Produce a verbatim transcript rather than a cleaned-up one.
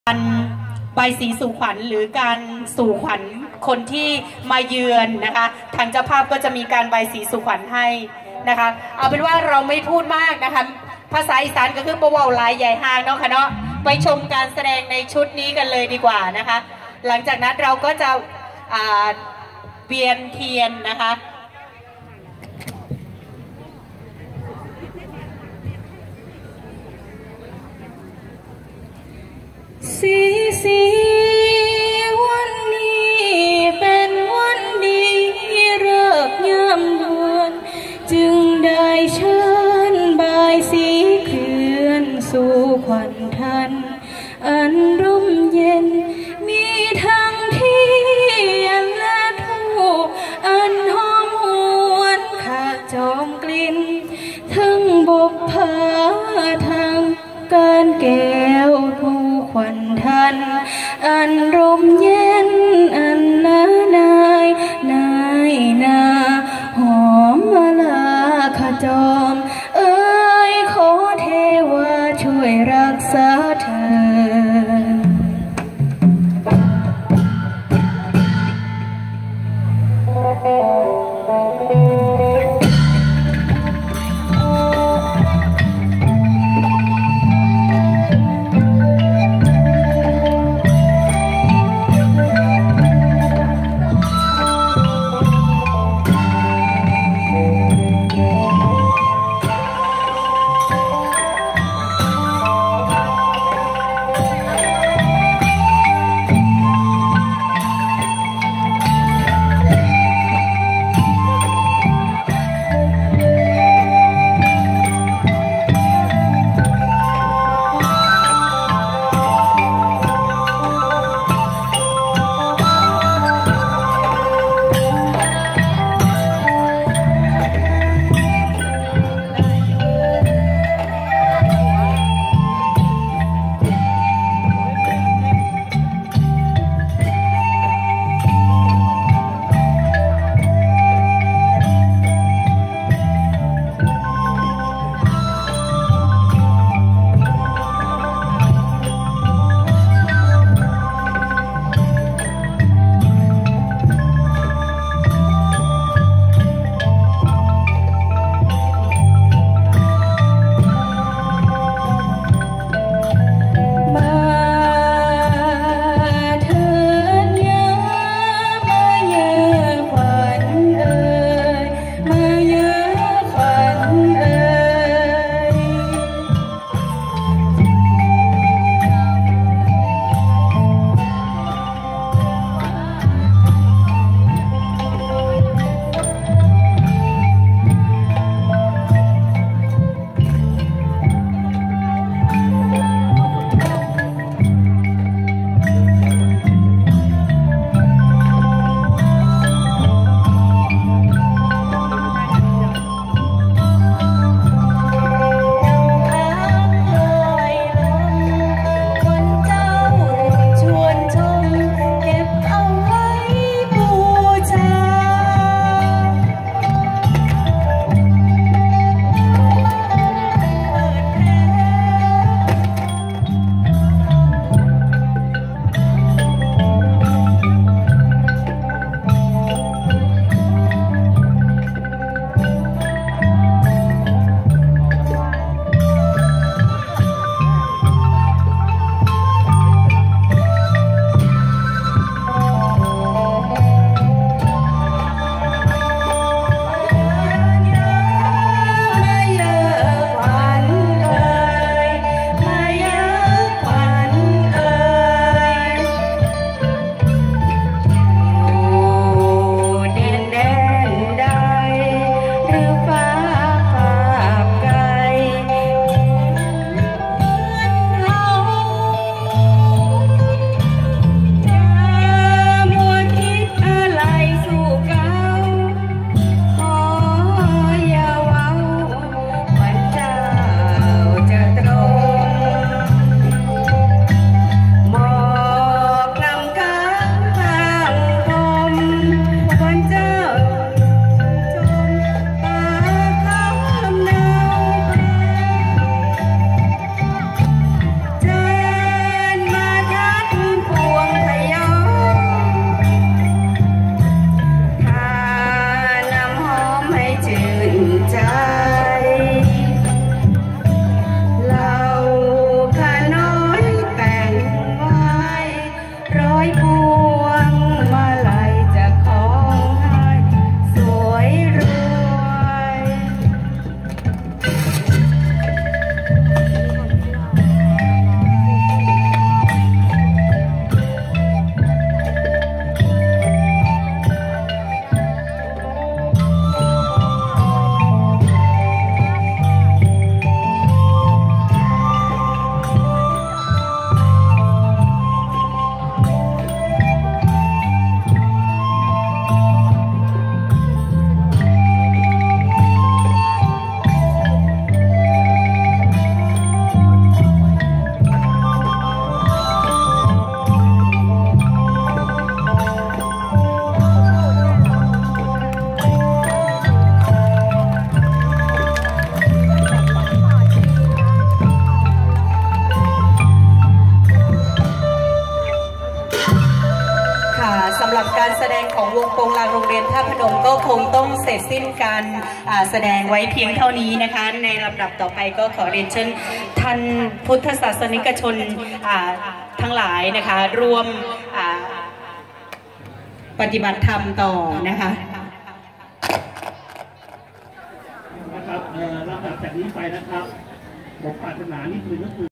การใบสีสู่ขวัญหรือการสู่ขวัญคนที่มาเยือนนะคะทางเจ้าภาพก็จะมีการใบสีสู่ขวัญให้นะคะเอาเป็นว่าเราไม่พูดมากนะคะภาษาอีสานก็คือบ่เว้าหลายใหญ่ห้างเนาะค่ะเนาะไปชมการแสดงในชุดนี้กันเลยดีกว่านะคะหลังจากนั้นเราก็จะเวียนเทียนนะคะสีสีวันนี้เป็นวันดีเลิกยามด่วนจึงได้เชิญบายสีเคลื่อนสู่ขวัญทันอันร่มเย็นมีทั้งเทียนและทูปอันหอมหวนขาจอมกลิ่นทั้งบกผาทั้งการแก้วทูขวัญทันอันร่มเย็นอันนานายนายนาหอมมาลาขจรเอ้ยขอเทวาช่วยรักษาเธอวงโปงลางโรงเรียนท่าพนมก็คงต้องเสร็จสิ้นการแสดงไว้เพียงเท่านี้นะคะในลำดับต่อไปก็ขอเรียนเชิญท่านพุทธศาสนิกชนทั้งหลายนะคะร่วมปฏิบัติธรรมต่อนะคะนะครับลำดับจากนี้ไปนะครับผมปรารถนานี่คือก็คือ